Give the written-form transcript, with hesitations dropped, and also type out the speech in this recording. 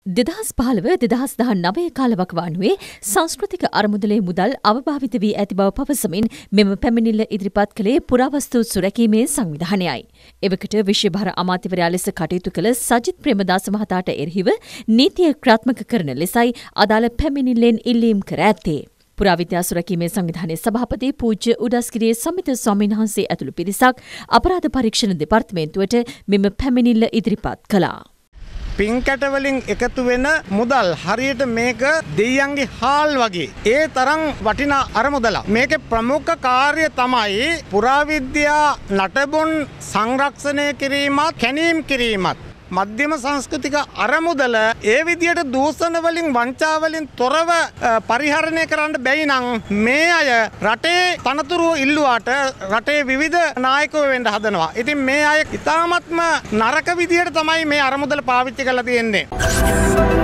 2015-2019 කාලවකවානුවේ සංස්කෘතික අරමුදලේ මුදල් අවභාවිත වී ඇති බව පවසමින් මෙම පැමිණිල්ල ඉදිරිපත් කළේ පුරාවස්තු සුරැකීමේ සංවිධානයයි. එවකට විශ්වභාර අමාත්‍යවරයා ලෙස කටයුතු කළ සජිත් ප්‍රේමදාස මහතාට එරෙහිව නීතිය ක්‍රියාත්මක කරන ලෙසයි අදාළ පැමිණිල්ලෙන් ඉල්ලීම් කර ඇත්තේ. පුරාවිද්‍යා සුරැකීමේ සංවිධානයේ සභාපති පූජ්‍ය උඩස්ගිරියේ සමිත ස්වාමීන් වහන්සේ ඇතුළු පිරිසක් අපරාධ පරීක්ෂණ දෙපාර්තමේන්තුවට මෙම පැමිණිල්ල ඉදිරිපත් කළා. පින්කැටවලින් එකතු වෙන මුදල් හරියට මේක දෙයියන්ගේ හාල් වගේ. ඒ තරම් වටිනා අරමුදලක්. මේකේ ප්‍රමුඛ කාර්යය තමයි පුරාවිද්‍යා නටබුන් සංරක්ෂණය කිරීමත්, කැණීම් කිරීමත්. මධ්‍යම සංස්කෘතික අරමුදල ඒ විදියට දූෂණ වලින් වංචා වලින් තොරව පරිහරණය කරන්න බැයි නම් මේ අය රටේ තනතුරු ඉල්ලුවාට රටේ විවිධ නායකයෝ වෙන්න හදනවා. ඉතින් මේ අය ඉතාමත්ම නරක විදියට තමයි මේ අරමුදල පාවිච්චි කරලා තියෙන්නේ.